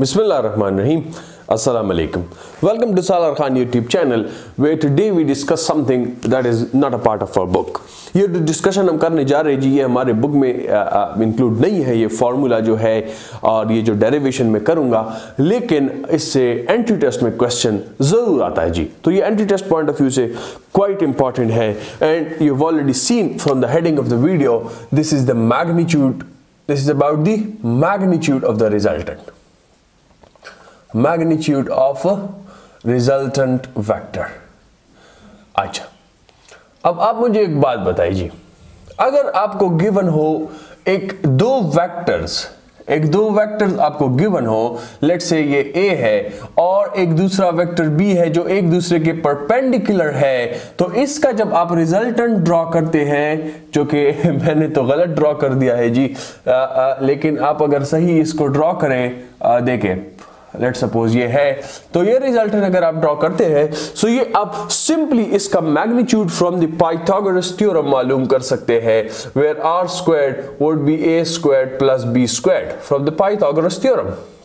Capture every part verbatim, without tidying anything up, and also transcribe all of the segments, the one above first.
Bismillahirrahmanirrahim. Assalamu alaikum. Welcome to Salar Khan YouTube channel, where today we discuss something that is not a part of our book. ये जो discussion हम करने जा रहे हैं जी, ये हमारे बुक में इंक्लूड नहीं है। ये फार्मूला जो है और ये जो डेरिवेशन में करूंगा, लेकिन इससे एंट्री टेस्ट में क्वेश्चन जरूर आता है जी। तो ये entry test point of view से क्वाइट इंपॉर्टेंट है। And you have already seen from the heading of the video, this is the magnitude, this is about the magnitude of the resultant, magnitude of resultant vector. अच्छा, अब आप मुझे एक बात बताइए जी, अगर आपको गिवन हो एक दो वेक्टर्स, एक दो वेक्टर्स आपको गिवन हो, लेट्स से ये A है और एक दूसरा वेक्टर B है जो एक दूसरे के परपेंडिकुलर है, तो इसका जब आप रिजल्टेंट ड्रॉ करते हैं, जो कि मैंने तो गलत ड्रॉ कर दिया है जी, आ, आ, लेकिन आप अगर सही इसको ड्रॉ करें, देखें लेट सपोज ये है, तो ये रिजल्टेंट अगर आप ड्रॉ करते हैं, सो ये आप सिंपली इसका magnitude from the Pythagoras theorem मालूम कर सकते हैं, where R squared would be A squared plus B squared from the Pythagoras theorem.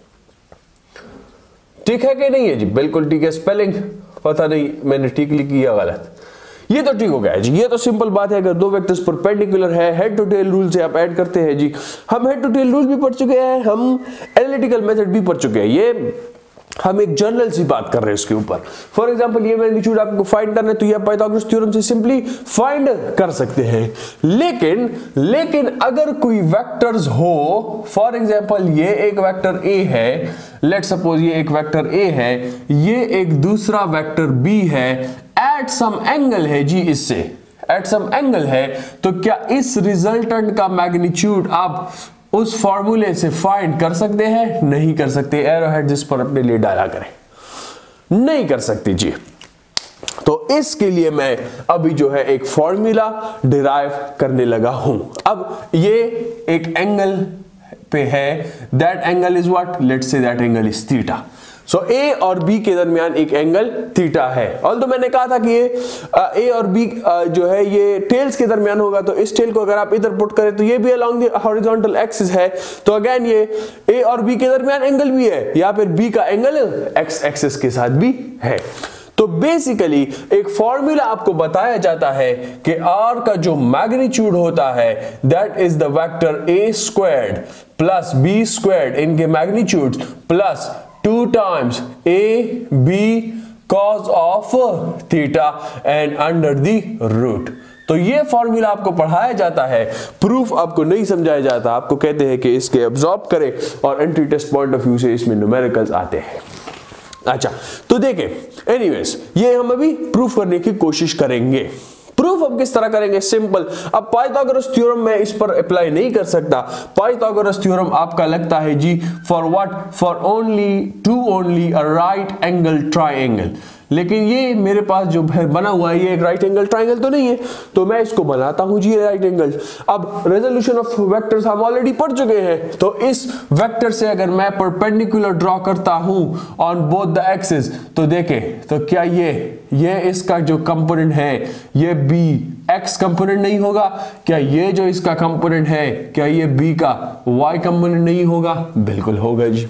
ठीक है कि नहीं है जी? बिल्कुल ठीक है। स्पेलिंग पता नहीं मैंने ठीक लिखी या गलत, ये तो ठीक हो गया जी। ये तो सिंपल बात है, अगर दो वेक्टर्स परपेंडिकुलर है, हेड टू टेल रूल से आप ऐड करते हैं जी। हम हेड टू टेल रूल भी पढ़ चुके हैं, हम एनालिटिकल मेथड भी पढ़ चुके हैं। ये हम एक जनरल सी बात कर रहे हैं इसके ऊपर। फॉर एग्जांपल ये मैग्नीट्यूड आपको फाइंड करना है, तो ये पाइथागोरस थ्योरम से सिंपली फाइंड कर सकते हैं। लेकिन लेकिन अगर कोई वेक्टर्स हो, फॉर एग्जांपल ये एक वेक्टर ए है, लेट सपोज ये एक वेक्टर ए है, ये एक दूसरा वेक्टर बी है, एट सम एंगल है जी, इससे एट सम एंगल है, तो क्या इस रिजल्टेंट का मैग्नीट्यूड आप उस फॉर्मूले से फाइंड कर सकते हैं? नहीं कर सकते। एरो हेड जिस पर अपने लिए डाला करें, नहीं कर सकते जी। तो इसके लिए मैं अभी जो है एक फॉर्मूला डिराइव करने लगा हूं। अब ये एक एंगल पे है, that angle is what, let's say that angle is theta. So so, A और B के दरमियान एक एंगल थीटा है। ऑल्दो मैंने कहा था कि ये A और B जो है ये टेल्स के दरमियान होगा, तो इस टेल को अगर आप इधर पुट करें तो ये भी अलोंग द हॉरिजॉन्टल एक्सिस है, तो अगेन ये A और B के दरमियान एंगल भी है, या फिर B का एंगल एक्स एक्सिस के साथ भी है। तो बेसिकली एक फॉर्मूला आपको बताया जाता है कि R का जो मैग्नीट्यूड होता है, that is the vector A squared plus B squared, इनके magnitude plus two times A B cos of theta and under the root. तो ये फॉर्मूला आपको पढ़ाया जाता है, प्रूफ आपको नहीं समझाया जाता। आपको कहते हैं कि इसके अब्सॉर्ब करें और entry test point of view से इसमें न्यूमेरिकल्स आते हैं। अच्छा, तो देखें, एनीवेज ये हम अभी प्रूफ करने की कोशिश करेंगे। प्रूफ हम किस तरह करेंगे? सिंपल। अब पाइथागोरस थ्योरम मैं इस पर अप्लाई नहीं कर सकता। पाइथागोरस थ्योरम आपका लगता है जी for what, for only to only a right angle triangle. लेकिन ये मेरे पास जो बना हुआ है ये एक राइट एंगल ट्राइंगल तो नहीं है, तो मैं इसको बनाता हूं जी राइट एंगल। अब रेजोल्यूशन ऑफ वेक्टर्स हम ऑलरेडी पढ़ चुके हैं, तो इस वेक्टर से अगर मैं परपेंडिकुलर ड्रॉ करता हूं ऑन बोथ द एक्सिस, तो देखें तो क्या ये ये इसका जो कंपोनेंट है ये बी एक्स कंपोनेंट नहीं होगा? क्या ये जो इसका कंपोनेंट है, क्या ये बी का वाई कंपोनेंट नहीं होगा? बिल्कुल होगा जी।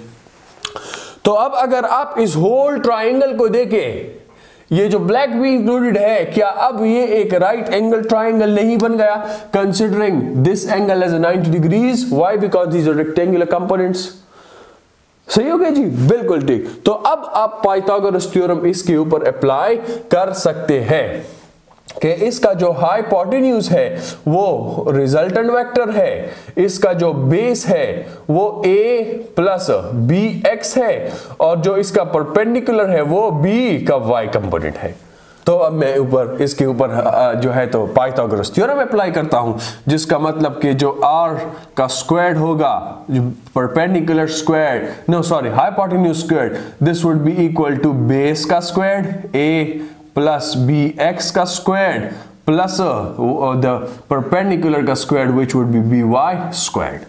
तो अब अगर आप इस होल ट्राइंगल को देखें, ये जो ब्लैक भी इंक्लूडेड है, क्या अब ये एक राइट एंगल ट्राइंगल नहीं बन गया? Considering this angle as ninety degrees, why? Because these are rectangular components. सही हो गया जी, बिल्कुल ठीक। तो अब आप पाइथागोरस थ्योरम इसके ऊपर अप्लाई कर सकते हैं कि इसका जो हाइपोटेन्यूज है वो रिजल्टेंट वेक्टर है, इसका जो बेस है वो a प्लस बी एक्स है, और जो इसका परपेंडिकुलर है वो b का y कंपोनेंट है। तो अब मैं ऊपर इसके ऊपर जो है तो पाइथागोरस थ्योरम अप्लाई करता हूं, जिसका मतलब कि जो r का स्क्वायर्ड होगा, जो perpendicular squared, no sorry hypotenuse squared, this would be equal to base का squared a plus B X का स्क्वायर्ड प्लस द परपेंडिकुलर का squared which would be B Y squared.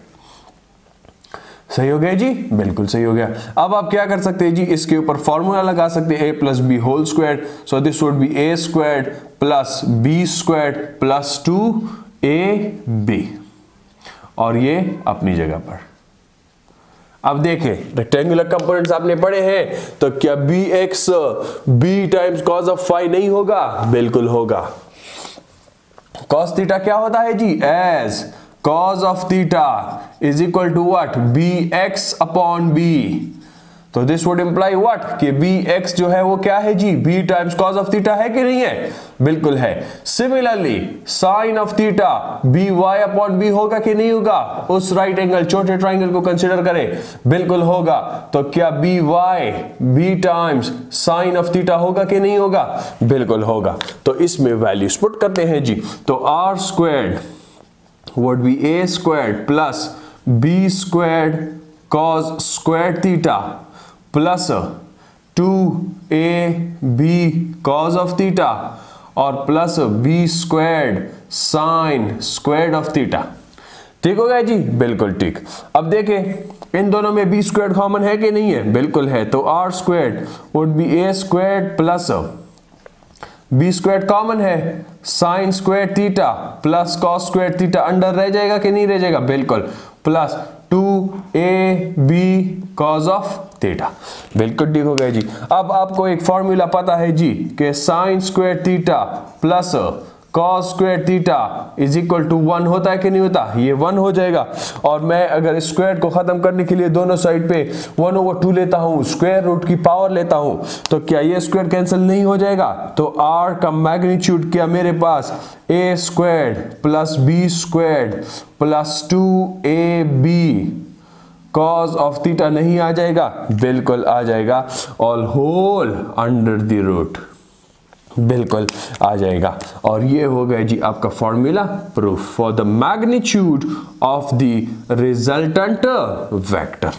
सही हो गया जी, बिल्कुल सही हो गया। अब आप क्या कर सकते हैं जी, इसके ऊपर फॉर्मूला लगा सकते हैं a plus B whole squared, so this would be a squared plus B squared plus two A B, और ये अपनी जगह पर। अब देखें रेक्टेंगुलर कंपोनेंट्स आपने पढ़े हैं, तो क्या B X B times cos of five नहीं होगा? बिल्कुल होगा। कॉस थीटा क्या होता है जी? As cos of theta is equal to what? B X upon B. तो दिस वुड इंप्लाई व्हाट? कि बी एक्स जो है वो क्या है जी? B times cos of theta है कि नहीं है? बिल्कुल है। Similarly sine of theta B Y upon B होगा कि नहीं होगा? उस राइट एंगल छोटे ट्राइंगल को कंसीडर करें, बिल्कुल होगा। तो क्या B Y B times sine of theta होगा कि नहीं होगा? बिल्कुल होगा। तो इसमें वैल्यूज पुट करते हैं जी। तो R squared would be A squared plus B squared cos squared theta plus two A B cos of theta और plus B squared sine squared of theta. ठीक हो गया जी? बिल्कुल ठीक। अब देखें इन दोनों में बी स्क्वायर्ड कॉमन है कि नहीं है? बिल्कुल है। तो R squared would be A squared plus B squared common है, sine squared theta plus cos squared theta under रह जाएगा कि नहीं रह जाएगा? बिल्कुल। Plus two A B cos of theta. बिल्कुल ठीक हो गया जी। अब आपको एक फॉर्मूला पता है जी कि sine square theta plus cos square theta is equal to one होता है कि नहीं होता? ये वन हो जाएगा। और मैं अगर स्क्वायर को खत्म करने के लिए दोनों साइड पे वन ओवर टू लेता हूं, स्क्वायर रूट की पावर लेता हूं, तो क्या ये स्क्वायर कैंसिल नहीं हो जाएगा? तो आर का मैग्नीट्यूड क्या मेरे पास? A squared plus B squared plus two A B cos of theta नहीं आ जाएगा? बिल्कुल आ जाएगा। All whole under the root, बिल्कुल आ जाएगा। और ये हो गया जी आपका formula proof for the magnitude of the resultant vector,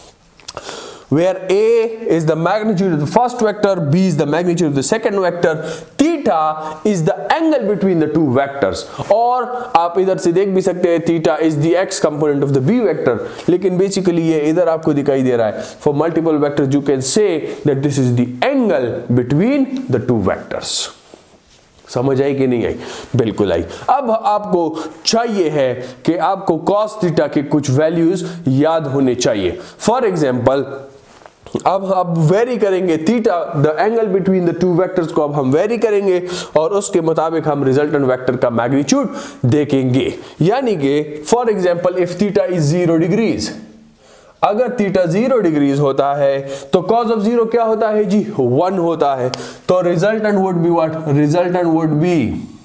where A is the magnitude of the first vector, B is the magnitude of the second vector, theta is the angle between the two vectors। और आप इधर से देख भी सकते हैं theta is the x component of the B vector, लेकिन basically ये इधर आपको दिखाई दे रहा है। For multiple vectors you can say that this is the angle between the two vectors। समझ आई कि नहीं आई? बिल्कुल आई। अब आपको चाहिए है कि आपको cos थीटा के कुछ वैल्यूज याद होने चाहिए। फॉर एग्जाम्पल अब अब वेरी करेंगे theta, the angle between the two vectors को अब हम वेरी करेंगे और उसके मुताबिक हम रिजल्टेंट वेक्टर का मैग्नीट्यूड देखेंगे। यानी कि for example if theta is zero degrees, अगर थीटा जीरो डिग्रीज होता है तो कॉस ऑफ जीरो क्या होता है जी? वन होता है। तो resultant would be what? Resultant would be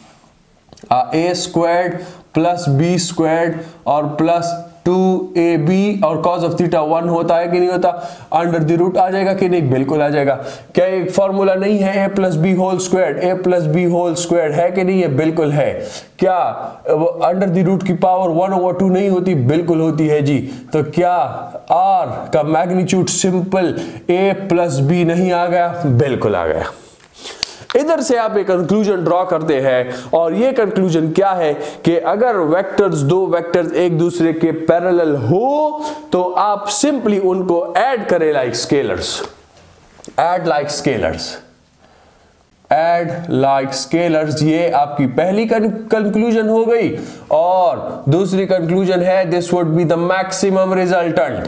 A squared plus B squared और प्लस टू ए बी, और कॉस ऑफ थीटा वन होता है कि नहीं होता? अंडर द रूट आ जाएगा कि नहीं? बिल्कुल आ जाएगा। क्या एक फॉर्मूला नहीं है A plus B whole squared? A plus B whole squared है कि नहीं है? बिल्कुल है। क्या अंडर द रूट की पावर वन ओवर टू नहीं होती? बिल्कुल होती है जी। तो क्या आर का magnitude simple A plus B नहीं आ गया? बिल्कुल आ गया। इधर से आप एक कंक्लूजन ड्रॉ करते हैं और ये कंक्लूजन क्या है कि अगर वेक्टर्स, दो वेक्टर्स एक दूसरे के पैरेलल हो तो आप सिंपली उनको ऐड करें like scalars, add like scalars, add like scalars. ये आपकी पहली कंक्लूजन हो गई। और दूसरी कंक्लूजन है this would be the maximum resultant,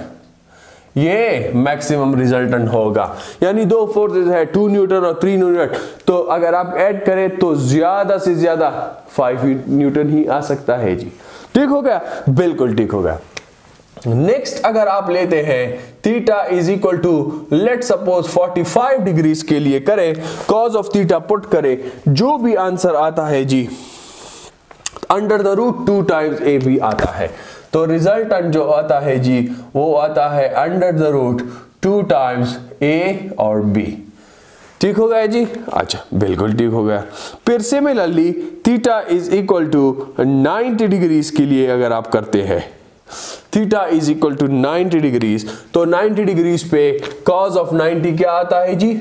ये मैक्सिमम रिजल्टेंट होगा। यानी दो फोर्सेस है, टू न्यूटन और थ्री न्यूटन, तो अगर आप ऐड करें तो ज्यादा से ज्यादा फाइव न्यूटन ही आ सकता है जी। ठीक हो गया? बिल्कुल ठीक हो गया। नेक्स्ट अगर आप लेते हैं theta is equal to let suppose forty five degrees के लिए करें, कॉस ऑफ थीटा पुट करें, जो भी आंसर आता है जी under the root two times A B आता है। तो रिजल्टेंट जो आता है जी वो आता है under the root two times A और बी। ठीक हो गया जी? अच्छा, बिल्कुल ठीक हो गया। फिर similarly theta is equal to ninety degrees के लिए अगर आप करते हैं, theta is equal to ninety degrees, तो नाइंटी डिग्रीज पे कॉस ऑफ नाइंटी क्या आता है जी?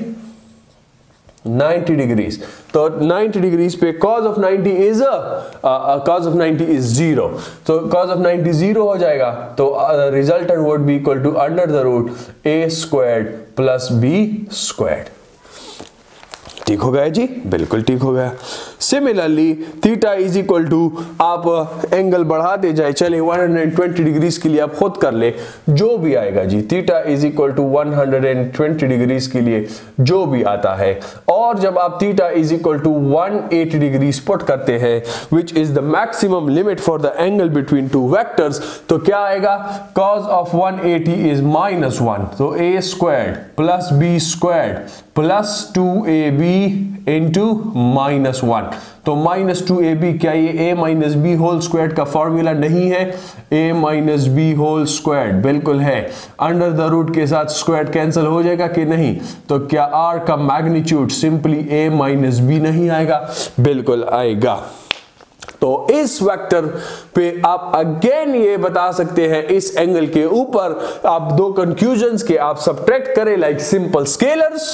Ninety degrees. तो नाइंटी डिग्रीज पे cos of ninety is cos of ninety is zero, तो cos ऑफ नाइंटी जीरो हो जाएगा। तो resultant would be equal to under the root A squared plus B squared. ठीक हो गया जी, बिल्कुल ठीक हो गया। Similarly theta is equal to, आप एंगल बढ़ाते जाए, चले एक सौ बीस डिग्रीज के लिए आप खुद कर ले, जो भी आएगा जी, थीटा इज इक्वल टू एक सौ बीस डिग्रीज के लिए जो भी आता है, और जब आप थीटा इज इक्वल टू एक सौ अस्सी डिग्रीज पुट करते हैं, which is the maximum limit for the angle between two vectors, तो क्या आएगा, cos ऑफ एक सौ अस्सी इज माइनस वन, तो A squared plus B squared plus two A B into minus one. तो माइनस टू ए बी, क्या ये a minus B whole squared का फॉर्मूला नहीं है? a minus B whole squared बिल्कुल है। अंडर द रूट के साथ स्क्वायर्ड कैंसिल हो जाएगा कि नहीं? तो क्या r का magnitude simply a minus B नहीं आएगा? बिल्कुल आएगा। तो इस वेक्टर पे आप अगेन ये बता सकते हैं, इस एंगल के ऊपर आप दो कंक्लूजन्स के आप सब्ट्रैक्ट करें, like simple scalars,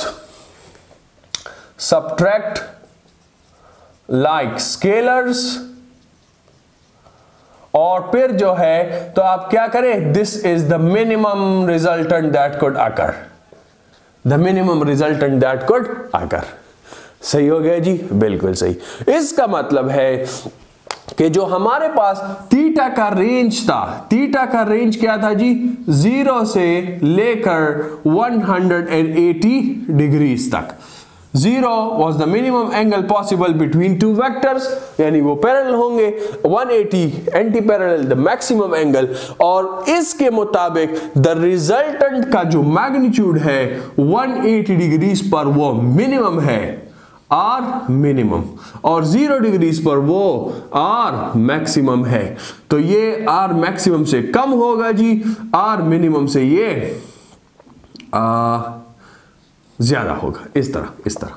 subtract like scalars, और फिर जो है तो आप क्या करें, this is the minimum resultant that could occur, the minimum resultant that could occur. सही हो गया जी, बिल्कुल सही। इसका मतलब है कि जो हमारे पास थीटा का रेंज था, थीटा का रेंज क्या था जी, जीरो से लेकर एक सौ अस्सी डिग्रीज तक। Zero was the minimum angle possible between two vectors, यानी वो पैरेलल होंगे, एक सौ अस्सी anti parallel the maximum angle, और इसके मुताबिक द रिजल्टेंट का जो मैग्नीट्यूड है एक सौ अस्सी डिग्रीज पर वो मिनिमम है, आर मिनिमम, और जीरो डिग्रीज पर वो आर मैक्सिमम है। तो ये आर मैक्सिमम से कम होगा जी, आर मिनिमम से ये आ, ज्यादा होगा, इस तरह इस तरह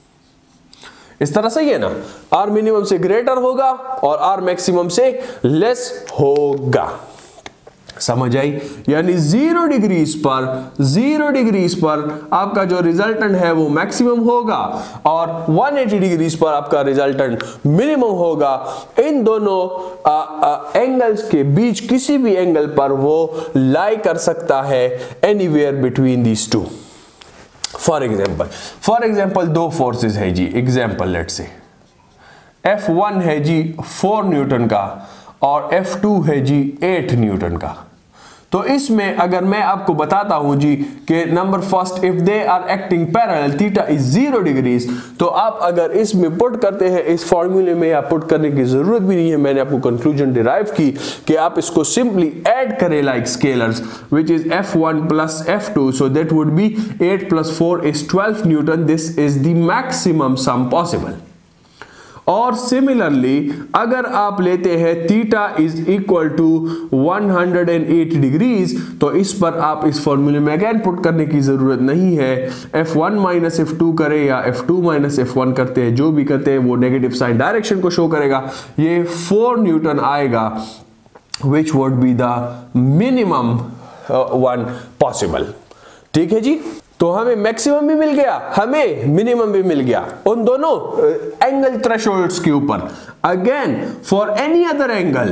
इस तरह सही है ना, आर मिनिमम से ग्रेटर होगा और आर मैक्सिमम से लेस होगा। समझ आई? यानी जीरो डिग्रीज पर जीरो डिग्रीज पर आपका जो रिजल्टेंट है वो मैक्सिमम होगा, और एक सौ अस्सी डिग्रीज पर आपका रिजल्टेंट मिनिमम होगा। इन दोनों आ, आ, एंगल्स के बीच किसी भी एंगल पर वो लाई कर सकता है anywhere between these two. For example for example दो फोर्सेस है जी, example let's say F one है जी फोर न्यूटन का और एफ टू है जी एट न्यूटन का। तो इसमें अगर मैं आपको बताता हूं जी कि number first, if they are acting parallel, theta is zero degrees, तो आप अगर इसमें पुट करते हैं, इस फॉर्मूले में आप पुट करने की जरूरत भी नहीं है, मैंने आपको कंक्लूजन डिराइव की कि आप इसको सिंपली ऐड करें like scalars, which is F one plus F two, so that would be eight plus four is twelve newton, this is the maximum sum possible. और सिमिलरली अगर आप लेते हैं थीटा इज इक्वल टू एक सौ अस्सी degrees, तो इस पर आप इस फॉर्मूले में अगेन पुट करने की जरूरत नहीं है, F one minus F two करें या F two minus F one करते हैं, जो भी करते हैं वो नेगेटिव साइन डायरेक्शन को शो करेगा, ये फोर न्यूटन आएगा, which would be the minimum one possible. ठीक है जी, तो हमें मैक्सिमम भी मिल गया, हमें मिनिमम भी मिल गया उन दोनों एंगल थ्रेशोल्ड्स के ऊपर। Again for any other angle,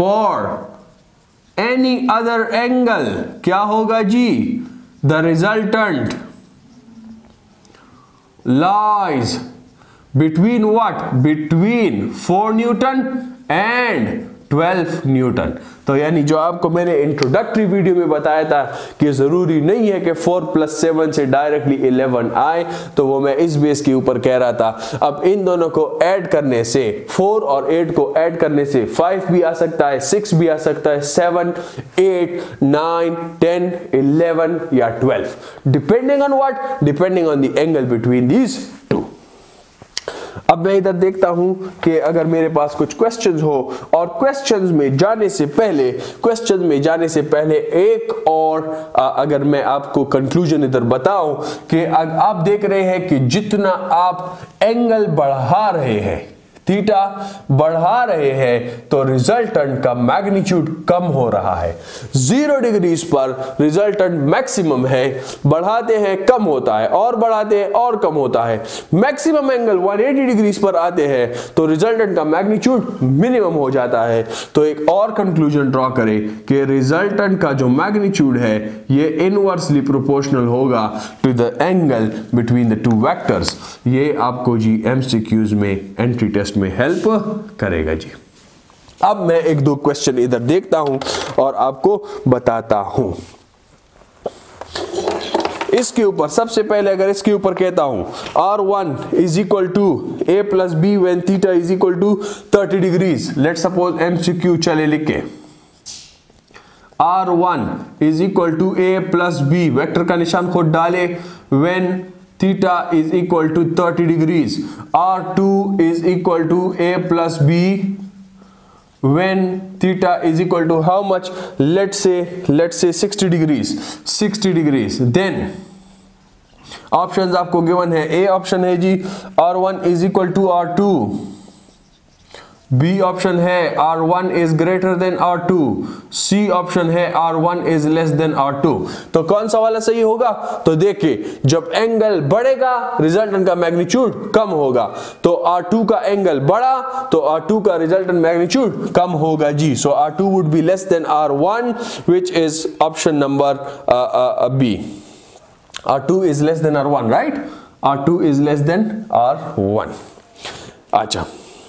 for any other angle क्या होगा जी, the resultant lies between what, between four newton and twelve newton. तो यानी जो आपको मैंने इंट्रोडक्टरी वीडियो में बताया था कि जरूरी नहीं है कि फोर प्लस सेवन से डायरेक्टली इलेवन आए, तो वो मैं इस बेस के ऊपर कह रहा था। अब इन दोनों को ऐड करने से, फोर और एट को ऐड करने से फाइव भी आ सकता है, सिक्स भी आ सकता है, seven, eight, nine, ten, eleven या twelve, depending on what, depending on the angle between these two. अब मैं इधर देखता हूं कि अगर मेरे पास कुछ क्वेश्चंस हो, और क्वेश्चंस में जाने से पहले क्वेश्चंस में जाने से पहले एक और आ, अगर मैं आपको कंक्लूजन इधर बताऊं कि आप देख रहे हैं कि जितना आप एंगल बढ़ा रहे हैं थीटा बढ़ा रहे हैं तो रिजल्टेंट का मैग्नीट्यूड कम हो रहा है। जीरो डिग्रीज पर रिजल्टेंट मैक्सिमम है, बढ़ाते हैं कम होता है, और बढ़ाते हैं और कम होता है। मैक्सिमम एंगल एक सौ अस्सी डिग्रीज पर आते हैं तो रिजल्टेंट का मैग्नीट्यूड मिनिमम हो जाता है। तो एक और कंक्लूजन ड्रॉ करें कि रिजल्टेंट का जो मैग्नीट्यूड है ये इनवर्सली प्रोपोर्शनल होगा to the angle between the two vectors. ये आपको जी एमसीक्यूज में एंट्री टेस्ट में हेल्प करेगा जी। अब मैं एक दो क्वेश्चन इधर देखता हूं और आपको बताता हूं। इसके ऊपर सबसे पहले अगर इसके ऊपर कहता हूं R one is equal to A plus B when theta is equal to thirty degrees. Let suppose MCQ चले लिख के R one is equal to A plus B, vector का निशान खुद डाले, when theta is equal to thirty degrees. R two is equal to A plus B when theta is equal to how much? let's say let's say sixty degrees sixty degrees। then options आपको given है, A option है जी R one is equal to R two, B option है R one is greater than R two, C option है R one is less than R two. तो कौन सा वाला सही होगा? तो देखिए जब एंगल बढ़ेगा रिजल्टेंट का मैग्नीट्यूड कम होगा, तो आर टू का एंगल बढ़ा तो आर टू का रिजल्टेंट मैग्नीट्यूड कम होगा जी। So R two would be less than R one which is option number B. R two is less than R one, right? R two is less than R one. अच्छा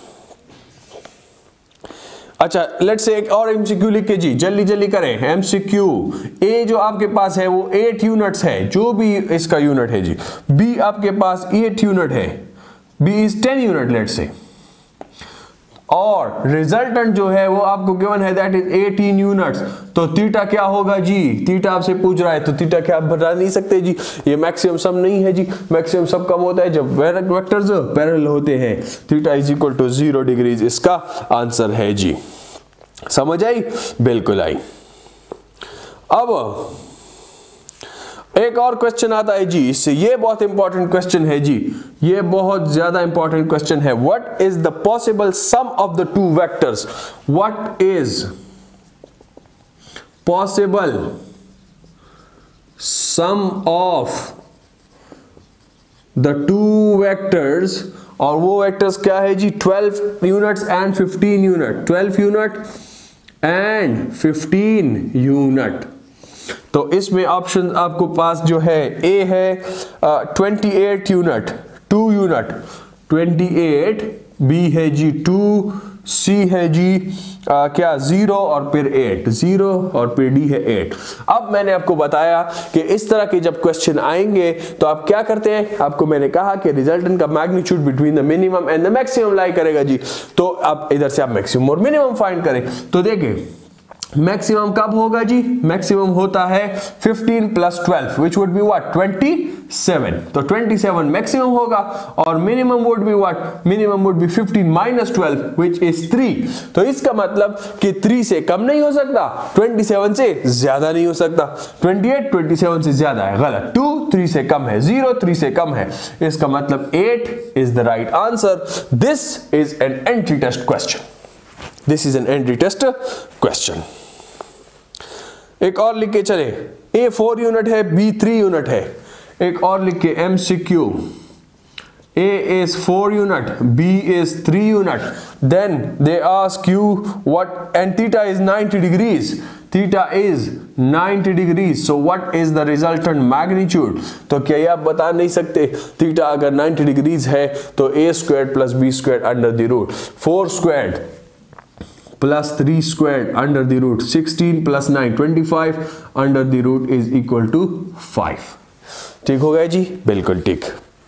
अच्छा let's say एक और MCQ लिख के जी जल्दी जल्दी करें। MCQ ए जो आपके पास है वो एट यूनिट्स है, जो भी इसका यूनिट है जी। बी आपके पास एट यूनिट है, B is ten unit let's say, और रिजल्टेंट जो है वो आपको गिवन है दैट इज एटीन यूनिट्स। तो थीटा क्या होगा जी? थीटा आपसे पूछ रहा है तो थीटा क्या आप बता नहीं सकते जी, ये मैक्सिमम सम नहीं है जी। मैक्सिमम सम कब होता है? जब वेक्टर्स पैरेलल होते हैं। Theta is equal to zero degrees इसका आंसर है जी। समझ आई? बिल्कुल आई। अब एक और क्वेश्चन आता है जी इससे, ये बहुत इंपॉर्टेंट क्वेश्चन है जी, ये बहुत ज्यादा इंपॉर्टेंट क्वेश्चन है। What is the possible sum of the two vectors? What is possible sum of the two vectors? और वो वेक्टर्स क्या है जी? Twelve units and fifteen unit, twelve unit and fifteen unit. तो इसमें ऑप्शन आपको पास जो है ए है twenty eight unit, two unit twenty eight, B है जी टू, सी है जी आ, क्या जीरो और फिर एट, जीरो और फिर डी है एट। अब मैंने आपको बताया कि इस तरह के जब क्वेश्चन आएंगे तो आप क्या करते हैं, आपको मैंने कहा कि रिजल्टेंट का magnitude between the minimum and the maximum lie करेगा जी। तो अब इधर से आप मैक्सिमम और मिनिमम फाइंड करें। तो देखिए मैक्सिमम कब होगा जी? मैक्सिमम होता है fifteen plus twelve which would be what? Twenty seven. तो ट्वेंटी सेवन मैक्सिमम होगा और minimum would be what? Minimum would be fifteen minus twelve which is three. तो इसका मतलब कि थ्री से कम नहीं हो सकता, ट्वेंटी सेवन से ज्यादा नहीं हो सकता। ट्वेंटी एट ट्वेंटी सेवन से ज्यादा है, गलत। टू थ्री से कम है, जीरो थ्री से कम है, इसका मतलब eight is the right answer. This is an entry test question. This is an entry test question. एक और लिख के चले, ए फोर यूनिट है, बी थ्री यूनिट है। एक और लिख के MCQ, A is four unit, B is three unit, then they ask you what, and theta is ninety degrees, theta is ninety degrees, so what is the resultant magnitude? तो क्या ये आप बता नहीं सकते? थीटा अगर नाइंटी डिग्रीज है तो A square plus B square under the root, four square plus three square under the root, sixteen plus nine twenty five under the root is equal to five. ठीक हो गया जी? बिल्कुल ठीक।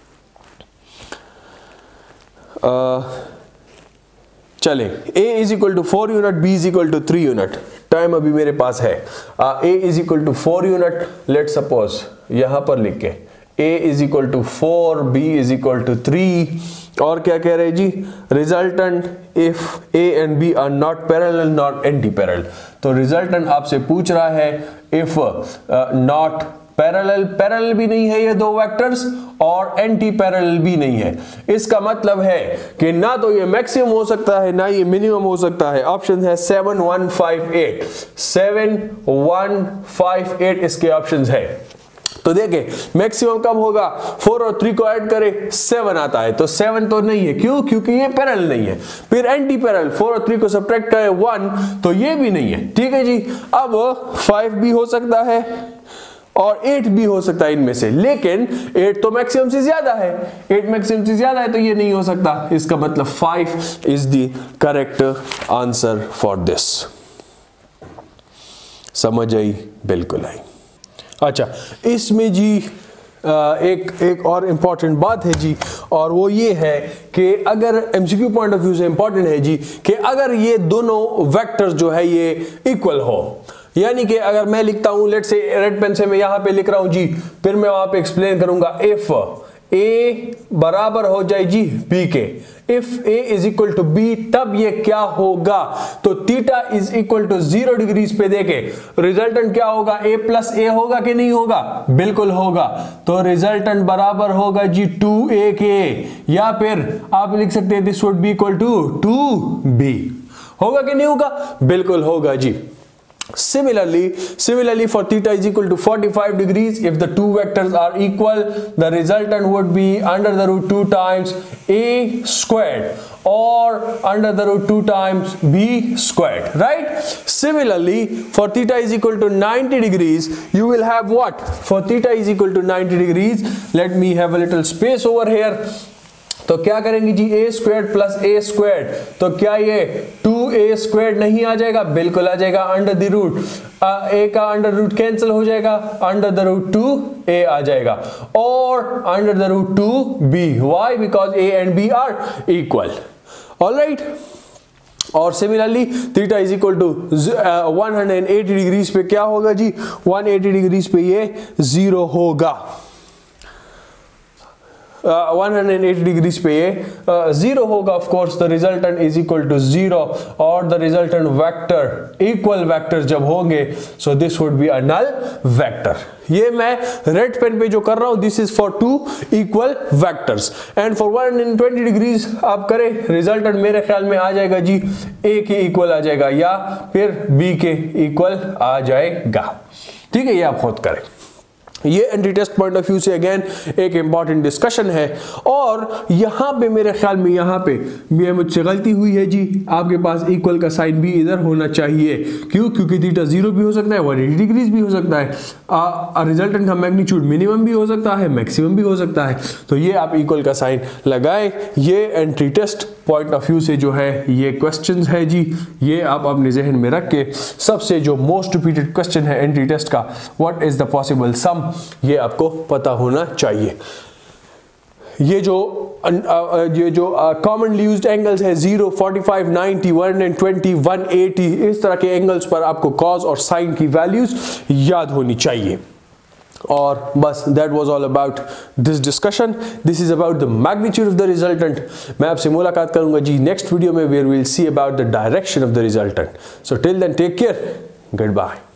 चले, a is equal to four unit, b is equal to three unit. Time अभी मेरे पास है। a is equal to four unit, let suppose यहां पर लिख के a is equal to four, b is equal to three, और क्या कह रहे हैं जी? Resultant if a and b are not parallel not anti parallel. तो रिजल्टेंट आपसे पूछ रहा है इफ नॉट पैरेलल पैरेलल भी नहीं है ये दो वेक्टर्स और एंटी पैरेलल भी नहीं है। इसका मतलब है कि ना तो ये मैक्सिमम हो सकता है ना ये मिनिमम हो सकता है। ऑप्शन है seven one five eight, seven one five eight इसके ऑप्शंस है। तो देखें मैक्सिमम कब होगा, फोर और थ्री को ऐड करें सेवन आता है, तो सेवन तो नहीं है, क्यों? क्योंकि ये पैरेलल नहीं है। फिर एंटी पैरेलल, फोर और थ्री को सब्ट्रैक्ट करें वन, तो ये भी नहीं है। ठीक है जी। अब फाइव भी हो सकता है और एट भी हो सकता है इनमें से, लेकिन एट तो मैक्सिमम से ज्यादा है, एट मैक्सिमम से ज्यादा है तो ये नहीं हो सकता। इसका मतलब five is the correct answer for this. समझ आई? बिल्कुल आई। अच्छा, इसमें जी एक एक और इम्पॉर्टेंट बात है जी, और वो ये है कि अगर एमसीक्यू पॉइंट ऑफ व्यू से इम्पॉर्टेंट है जी कि अगर ये दोनों वेक्टर्स जो है ये इक्वल हो, यानी कि अगर मैं लिखता हूं, लेट से रेड पेन से मैं यहां पे लिख रहा हूं जी, फिर मैं वहां पे एक्सप्लेन करूंगा, इफ ए बराबर हो जाए जी बी के, if A is equal to B, तब ये क्या होगा, तो theta is equal to zero degrees पे देखे रिजल्टेंट क्या होगा, ए प्लस ए होगा कि नहीं होगा? बिल्कुल होगा। तो रिजल्टेंट बराबर होगा जी टू ए के, या फिर आप लिख सकते हैं this would be equal to two B. होगा कि नहीं होगा? बिल्कुल होगा जी। Similarly, similarly for theta is equal to forty-five degrees, if the two vectors are equal, the resultant would be under the root two times a squared or under the root two times b squared, right? Similarly, for theta is equal to ninety degrees, you will have what? For theta is equal to ninety degrees, let me have a little space over here. तो क्या करेंगे जी, A squared plus A squared, तो क्या ये to A squared नहीं आ जाएगा? बिल्कुल आ जाएगा। अंडर द रूट ए का अंडर रूट कैंसिल हो जाएगा, under the root two A आ जाएगा, और under the root two B. Why? Because A and B are equal. Alright. और similarly theta is equal to one hundred eighty degrees पे क्या होगा जी, वन एटी डिग्रीज पे ये जीरो होगा। वन हंड्रेड एटी डिग्रीज पे ये जीरो होगा। Of course the resultant is equal to zero, और the resultant vector equal vector जब होंगे, so this would be a null vector. ये मैं रेड पेन पे जो कर रहा हूं, this is for two equal vectors, and for one hundred twenty degrees आप करें, रिजल्टेंट मेरे ख्याल में आ जाएगा जी ए के इक्वल आ जाएगा, या फिर बी के इक्वल आ जाएगा। ठीक है, ये आप खुद करें। ये entry test point of view से अगेन एक इंपॉर्टेंट डिस्कशन है। और यहां पे मेरे ख्याल में यहां पे ये मुझसे गलती हुई है जी, आपके पास इक्वल का साइन भी इधर होना चाहिए। क्यों? क्योंकि थीटा जीरो भी हो सकता है, वन एटी डिग्रीज भी हो सकता है, रिजल्टेंट का मैग्नीट्यूड मिनिमम भी हो सकता है, मैक्सिमम भी हो सकता है। तो ये आप इक्वल का साइन लगाए। ये entry test point of view से जो है ये क्वेश्चंस है जी, ये आप अपने जहन में रख के, सबसे जो मोस्ट रिपीटेड क्वेश्चन है एंटी टेस्ट का, what is the possible sum, ये आपको पता होना चाहिए। ये जो ये जो कॉमनली यूज्ड एंगल्स है zero, forty five, ninety, one twenty, one eighty, इस तरह के एंगल्स पर आपको कॉस और साइन की वैल्यूज याद होनी चाहिए। और बस that was all about this discussion. This is about the magnitude of the resultant. मैं आपसे मुलाकात करूंगा जी नेक्स्ट वीडियो में, where we will see about the direction of the resultant. So till then take care, good bye.